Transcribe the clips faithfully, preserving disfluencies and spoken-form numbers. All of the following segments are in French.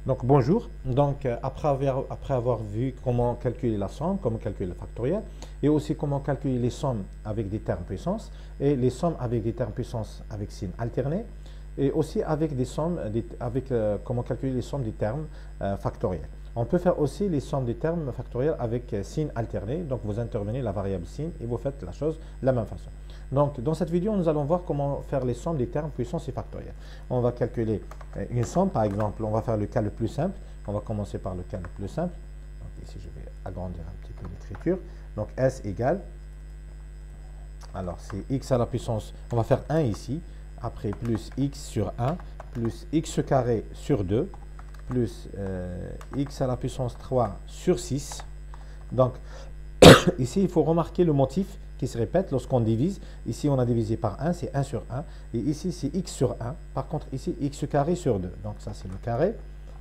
Donc bonjour, donc euh, après avoir, après avoir vu comment calculer la somme, comment calculer le factoriel, et aussi comment calculer les sommes avec des termes puissance, et les sommes avec des termes puissance avec signe alterné, et aussi avec des sommes, des- avec euh, comment calculer les sommes des termes euh, factoriels. On peut faire aussi les sommes des termes factoriels avec euh, signe alterné, donc vous intervenez la variable signe et vous faites la chose de la même façon. Donc dans cette vidéo, nous allons voir comment faire les sommes des termes puissance et factoriels. On va calculer euh, une somme, par exemple, on va faire le cas le plus simple. On va commencer par le cas le plus simple. Donc ici, je vais agrandir un petit peu l'écriture. Donc S égale, alors c'est x à la puissance, on va faire un ici, après plus x sur un, plus x carré sur deux, plus euh, x à la puissance trois sur six. Donc ici, il faut remarquer le motif qui se répète lorsqu'on divise. Ici, on a divisé par un, c'est un sur un. Et ici, c'est x sur un. Par contre, ici, x carré sur deux. Donc ça, c'est le carré.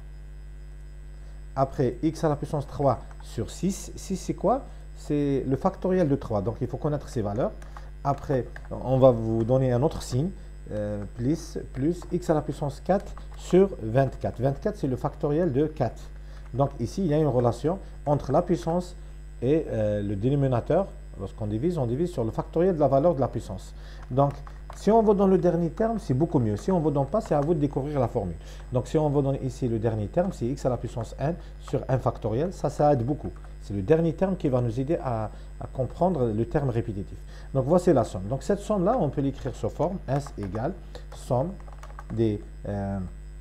Après, x à la puissance trois sur six. six, c'est quoi? C'est le factoriel de trois. Donc, il faut connaître ces valeurs. Après, on va vous donner un autre signe. Euh, plus, plus x à la puissance quatre sur vingt-quatre. vingt-quatre, c'est le factoriel de quatre. Donc, ici, il y a une relation entre la puissance et euh, le dénominateur. Lorsqu'on divise, on divise sur le factoriel de la valeur de la puissance. Donc, si on vous donne le dernier terme, c'est beaucoup mieux. Si on ne vous donne pas, c'est à vous de découvrir la formule. Donc, si on vous donne ici le dernier terme, c'est x à la puissance n sur un factoriel. Ça, ça aide beaucoup. C'est le dernier terme qui va nous aider à, à comprendre le terme répétitif. Donc, voici la somme. Donc, cette somme-là, on peut l'écrire sous forme S égale somme des euh,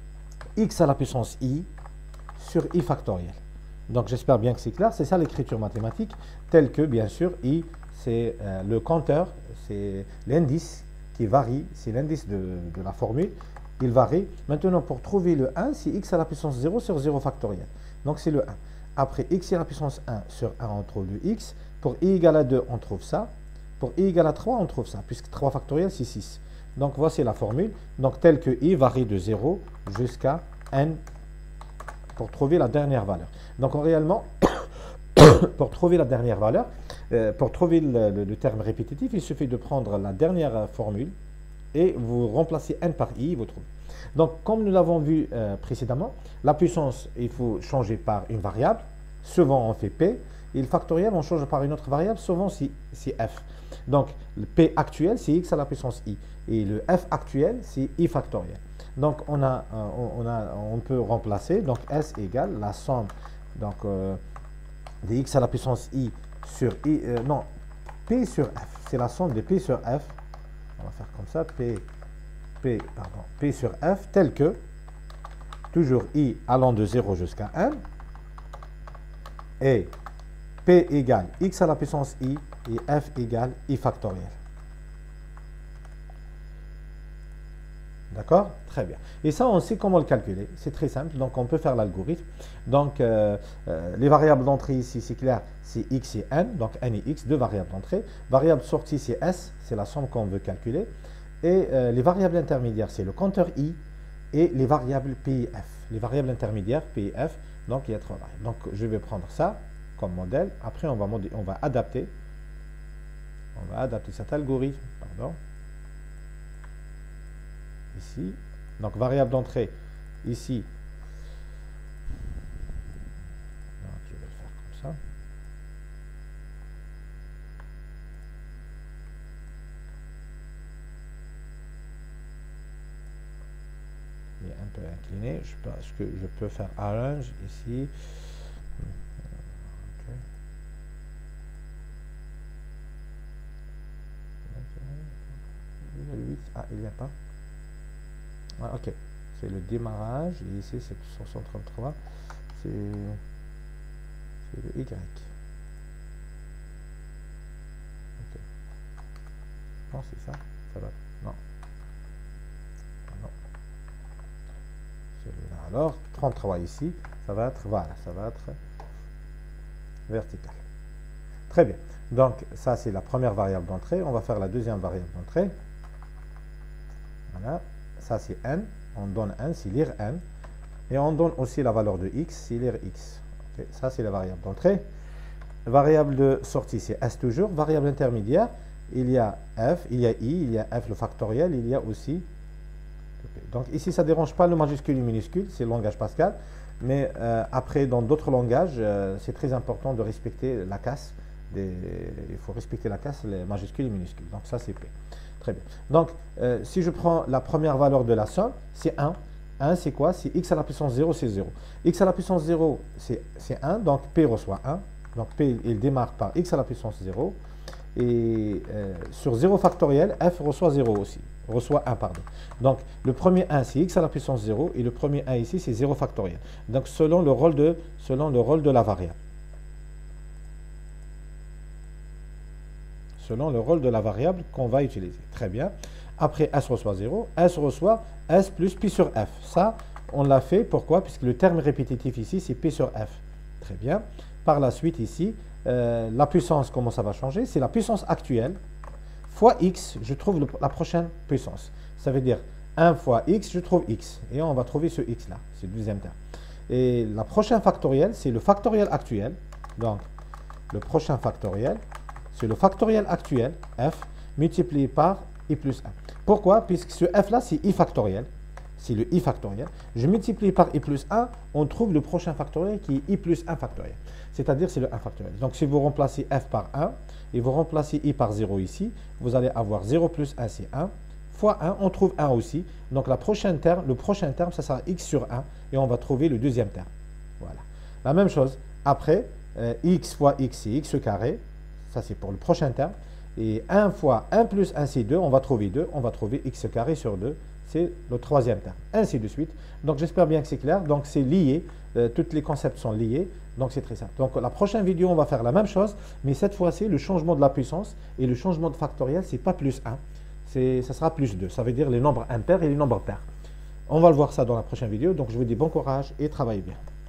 x à la puissance i sur i factoriel. Donc j'espère bien que c'est clair, c'est ça l'écriture mathématique, telle que bien sûr i c'est euh, le compteur, c'est l'indice qui varie, c'est l'indice de, de la formule, il varie. Maintenant pour trouver le un, c'est x à la puissance zéro sur zéro factoriel, donc c'est le un. Après x à la puissance un sur un, on trouve le x, pour i égale à deux, on trouve ça, pour i égale à trois, on trouve ça, puisque trois factoriel c'est six. Donc voici la formule, donc telle que i varie de zéro jusqu'à n pour trouver la dernière valeur. Donc, en réellement, pour trouver la dernière valeur, euh, pour trouver le, le, le terme répétitif, il suffit de prendre la dernière formule et vous remplacez n par i, vous trouvez. Donc, comme nous l'avons vu euh, précédemment, la puissance, il faut changer par une variable. Souvent, on fait p. Et le factoriel, on change par une autre variable. Souvent, c'est f. Donc, le p actuel, c'est x à la puissance i. Et le f actuel, c'est i factoriel. Donc, on, a, on, a, on peut remplacer. Donc, S égale la somme donc, euh, de x à la puissance i sur i. Euh, non, P sur F. C'est la somme de P sur F. On va faire comme ça. P, P, pardon, P sur F, tel que, toujours i allant de zéro jusqu'à un. Et P égale x à la puissance i et F égale i factoriel. D'accord? Très bien. Et ça, on sait comment le calculer. C'est très simple. Donc, on peut faire l'algorithme. Donc, euh, euh, les variables d'entrée ici, c'est clair, c'est x et n. Donc, n et x, deux variables d'entrée. Variable de sortie, c'est s. C'est la somme qu'on veut calculer. Et euh, les variables intermédiaires, c'est le compteur i. Et les variables p et f. Les variables intermédiaires, p et f. Donc, il y a trois variables. Donc, je vais prendre ça comme modèle. Après, on va, on va adapter. On va adapter cet algorithme. Pardon. Ici, donc variable d'entrée, ici, donc, je vais le faire comme ça. Il est un peu incliné, je pense que je peux faire arrange ici. Okay. Le huit, ah, il n'y a pas. Ah, ok, c'est le démarrage, et ici c'est trois cent trente-trois, c'est le Y. Ok. Non, c'est ça, ça va. Non. Ah, non. Celui-là. Alors, trente-trois ici, ça va être, voilà, ça va être vertical. Très bien. Donc, ça c'est la première variable d'entrée. On va faire la deuxième variable d'entrée. Voilà. Ça, c'est n. On donne n, c'est lire n. Et on donne aussi la valeur de x, c'est lire x. Okay. Ça, c'est la variable d'entrée. Variable de sortie, c'est s toujours. Variable intermédiaire, il y a f, il y a i, il y a f le factoriel, il y a aussi Donc ici, ça ne dérange pas le majuscule et le minuscule, c'est le langage Pascal. Mais euh, après, dans d'autres langages, euh, c'est très important de respecter la casse. Des, il faut respecter la casse, les majuscules et les minuscules. Donc ça, c'est P. Très bien. Donc, euh, si je prends la première valeur de la somme, c'est un. un, c'est quoi? C'est x à la puissance zéro, c'est zéro. X à la puissance zéro, c'est un. Donc, P reçoit un. Donc, P, il démarre par x à la puissance zéro. Et euh, sur zéro factoriel, f reçoit zéro aussi. Reçoit un, pardon. Donc, le premier un, c'est x à la puissance zéro. Et le premier un ici, c'est zéro factoriel. Donc, selon le rôle de, selon le rôle de la variable. Selon le rôle de la variable qu'on va utiliser. Très bien. Après, S reçoit zéro. S reçoit S plus pi sur F. Ça, on l'a fait. Pourquoi? Puisque le terme répétitif ici, c'est P sur F. Très bien. Par la suite, ici, euh, la puissance, comment ça va changer? C'est la puissance actuelle fois X, je trouve le, la prochaine puissance. Ça veut dire un fois X, je trouve X. Et on va trouver ce X-là. C'est le deuxième terme. Et la prochaine factorielle, c'est le factoriel actuel. Donc, le prochain factoriel, c'est le factoriel actuel, F, multiplié par I plus un. Pourquoi? Puisque ce F-là, c'est I factoriel. C'est le I factoriel. Je multiplie par I plus un, on trouve le prochain factoriel qui est I plus un factoriel. C'est-à-dire, c'est le un factoriel. Donc, si vous remplacez F par un et vous remplacez I par zéro ici, vous allez avoir zéro plus un, c'est un. Fois un, on trouve un aussi. Donc, la prochaine terme, le prochain terme, ça sera X sur un. Et on va trouver le deuxième terme. Voilà. La même chose. Après, euh, X fois X, c'est X carré. Ça, c'est pour le prochain terme. Et un fois un plus un, c'est deux. On va trouver deux. On va trouver X carré sur deux. C'est le troisième terme. Ainsi de suite. Donc, j'espère bien que c'est clair. Donc, c'est lié. Euh, tous les concepts sont liés. Donc, c'est très simple. Donc, la prochaine vidéo, on va faire la même chose. Mais cette fois-ci, le changement de la puissance et le changement de factoriel, ce n'est pas plus un. Ça sera plus deux. Ça veut dire les nombres impairs et les nombres pairs. On va le voir ça dans la prochaine vidéo. Donc, je vous dis bon courage et travaillez bien.